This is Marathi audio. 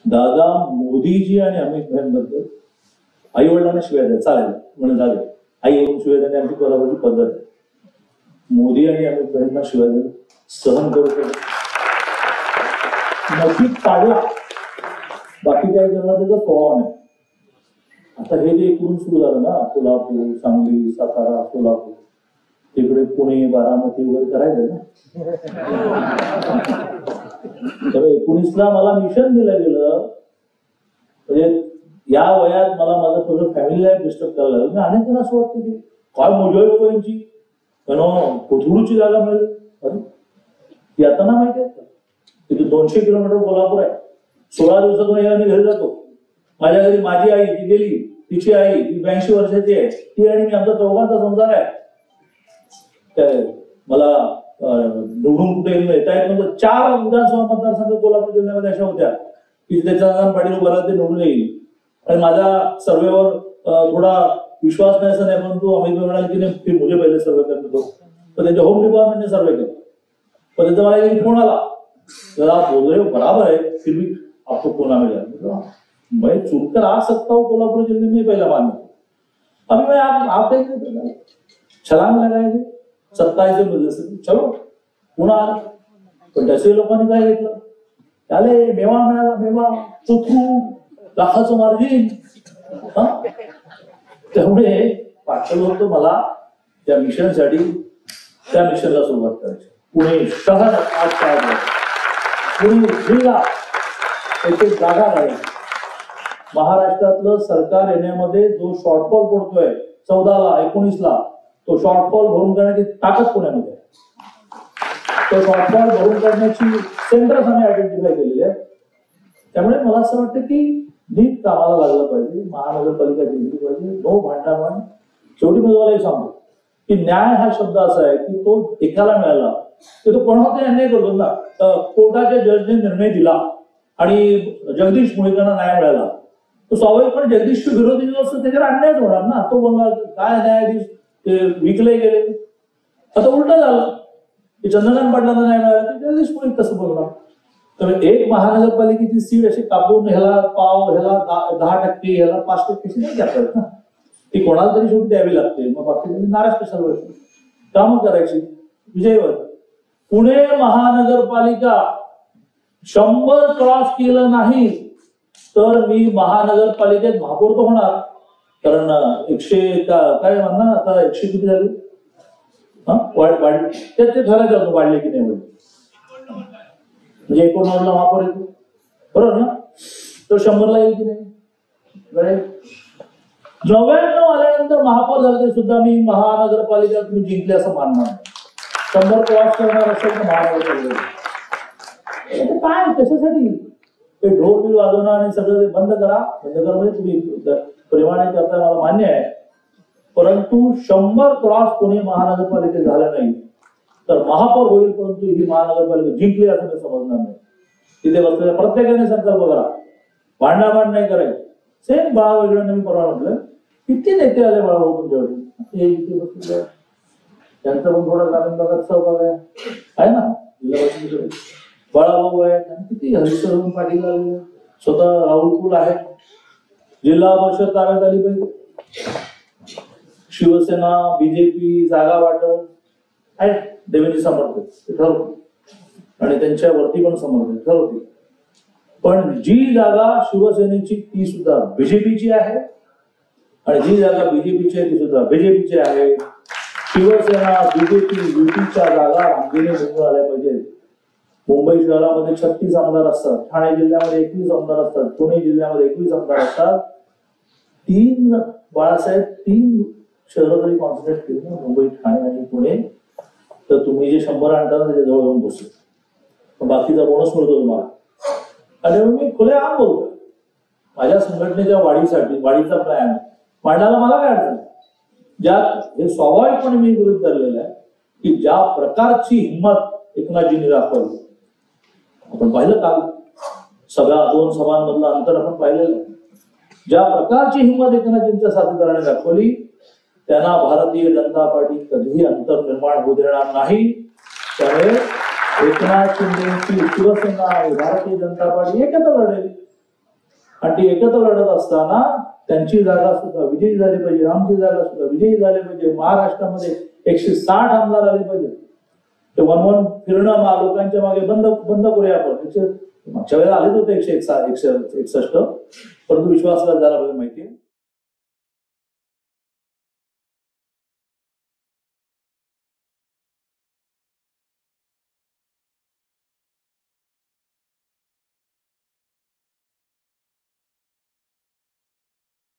दादा मोदीजी आणि अमित भाईंबद्दल आई वडिलांना शिवाय द्या चालेल म्हणून झाले, आई वडून शिवाय देणे आमची कोल्हापूरची पद्धत आहे. मोदी आणि अमित भाईंना शिवाय देणं सहन करू शकतो, नक्कीच पाडला, बाकी काय करणार त्याचा स्वभाव नाही. आता हे जे इकडून सुरू झालं ना, कोल्हापूर, सांगली, सातारा, सोलापूर, तिकडे पुणे, बारामती वगैरे करायचं ना. तर 19ला मला मिशन दिलं गेलं, म्हणजे या वयात मला माझं थोडं फॅमिली लाईफ डिस्टर्ब करायला लागलं. अनेक जण असं वाटतं की काय मजा आहे लोक यांची, कोथरूडची जागा मिळेल. अरे ती आता ना माहिती आहे का, तिथे 200 किलोमीटर कोल्हापूर आहे. 16 दिवसातून याने घरी जातो. माझ्या घरी माझी आई ती गेली, तिची आई ती 82 वर्षाची आहे, ती आणि मी आमचा चौघांचा संसार आहे. मला निवडून कुठे येता येत नव्हतं. 4 विधानसभा मतदारसंघ कोल्हापूर जिल्ह्यामध्ये अशा होत्या की तिथे चंद्रकांत पाटील उभा ते निवडून येईल. आणि माझ्या सर्वेवर थोडा विश्वास नाही असं नाही, परंतु अमित भाई म्हणाले की नाही मुझे पहिले सर्वे करने दो. तर त्यांच्या होम डिपार्टमेंटने सर्वे केला. पण त्यांचा मला एक फोन आला, तर आप बोल रहे हो बराबर है, फिर भी आपको फोन मिला. मैं चुनकर आ सकता हूँ कोल्हापुर जिले में, पहला मान्य. अभी मैं आप कहेंगे छलांग लगाएंगे 27 मिळलं, चलो पुन्हा आलं. पण त्याचे लोकांनी काय घेतलं, त्याले मेवा मिळाला, मेवा चुथरू लाखाचं मार्जिन. त्यामुळे पाठवलं होतं मला त्या मिशनसाठी, त्या मिशनला सुरुवात करायची. पुणे शहर आज काय, पुणे जिल्हा एक जागा नाही. महाराष्ट्रातलं सरकार येण्यामध्ये जो शॉर्टफॉल पडतोय 14ला 19ला, तो शॉर्टफॉल भरून काढण्याची ताकद पुण्यामध्ये आहे. तो शॉर्टफॉल भरून काढण्याची सेंटर्स आम्ही आयडेंटिफाय केलेले आहेत. त्यामुळे मला असं वाटतं की नीट कामाला लागलं पाहिजे, महानगरपालिका जिंकली पाहिजे, नो भांडाभांड. शेवटी मी तुम्हाला एक सांगतो की न्याय हा शब्द असा आहे की तो एकाला मिळाला की तो कोणाचा अन्याय करतो ना. कोर्टाच्या जजने निर्णय दिला आणि जगदीश मुळीकरांना न्याय मिळाला, तो स्वाभाविकपणे जगदीश विरोधी जो असतो त्याच्यावर अन्यायच होणार ना. तो बोलला काय न्यायाधीश ते विकले गेले. आता उलट झालं की चंद्रकांत पाटलांना न्याय मिळाला तर जगदीश मुळीक कसं बोलणार. तर एक महानगरपालिकेची सीट अशी कापून ह्याला पाव, ह्याला 10%, ह्याला 5% नाही घ्यायचं ना. ती कोणाला तरी शेवटी द्यावी लागते. मग बाकी नाराज कशाला व्हायचं, कामं करायची. विजयवर पुणे महानगरपालिका 100 क्रॉस केलं नाही तर मी महानगरपालिकेत महापौर तर होणार. कारण 100 काय म्हणणार आता 100 किती झाले, वाढले ते ठरायचं वाढले की नाही वाढले. म्हणजे 89ला महापौर येतो बरोबर ना, तो 100ला येईल की नाही. 99 आल्यानंतर महापौर झाले तरी सुद्धा मी महानगरपालिका तुम्ही जिंकले असं मानणार. 100 क्रॉस करणार असेल तर महानगरपालिका काय कशासाठी ते ढोल बिल वाजवणं आणि सगळं ते बंद करा. बंद करा म्हणजे तुम्ही प्रेमाने करताय मला मान्य आहे, परंतु 100 क्रॉस पुणे महानगरपालिकेत झालं नाही तर महापौर होईल, परंतु ही महानगरपालिका जिंकली असं मी समजणार नाही. तिथे बसलेल्या प्रत्येकाने संकल्प करा, भांडाभांड नाही करायचं. सेम बाळा वेगळ्यांना मी परवा म्हटलं किती नेते आले बाळा भाऊ तुमच्याकडे, इथे बसले त्यांचा पण थोडा ग्रामीण भागात सहभाग आहे ना. जिल्हा बाळाभाऊ आहेत, किती हरिशरण पाटील आले, स्वतः राहुल कुल आहेत. जिल्हा परिषद ताब्यात आली पाहिजे. शिवसेना, बीजेपी, जागा वाटप आहे, देवेंद्र समर्थक ते ठरवते आणि त्यांच्यावरती पण समर्थक ठरवते. पण जी जागा शिवसेनेची ती सुद्धा बीजेपीची आहे आणि जी जागा बीजेपीची आहे ती सुद्धा बीजेपीची आहे. शिवसेना, बीजेपी, युतीच्या जागा रांगेने निवडून आल्या पाहिजेत. मुंबई शहरामध्ये 36 आमदार असतात, ठाणे जिल्ह्यामध्ये 21 आमदार असतात, पुणे जिल्ह्यामध्ये 21 आमदार असतात. 3 बाळासाहेब 3 शहरं जरी कॉन्सन्ट्रेट केली ना, मुंबई, ठाणे आणि पुणे, तर तुम्ही जे 100 आणता त्याच्या जवळ येऊन बसू. बाकीचा बोनस मिळतो तुम्हाला. आणि मी खुले आम बोलतो माझ्या संघटनेच्या वाढीसाठी, वाढीचा प्लॅन मांडायला मला काय अडचण. ज्यात हे स्वाभाविकपणे मी गृहीत धरलेलं आहे की ज्या प्रकारची हिंमत एकनाथजींनी दाखवली, आपण पाहिलं काल सगळ्या 2 सभांमधलं अंतर आपण पाहिलेलं आहे. ज्या प्रकारची हिंमत एकनाथजींच्या साथीदाराने दाखवली त्यांना भारतीय जनता पार्टी कधीही अंतर निर्माण होऊ देणार नाही. त्यामुळे एकनाथ शिंदेची शिवसेना आणि भारतीय जनता पार्टी एकत्र लढेल. आणि ती एकत्र लढत असताना त्यांची जागा सुद्धा विजयी झाली पाहिजे, आमची जागा सुद्धा विजयी झाली पाहिजे. महाराष्ट्रामध्ये 160 आमदार आले पाहिजे. ते वन फिरणं लोकांच्या मागे बंद करूया आपण. मागच्या वेळेला आलेच होते 161, परंतु विश्वासघात झाला पाहिजे माहिती.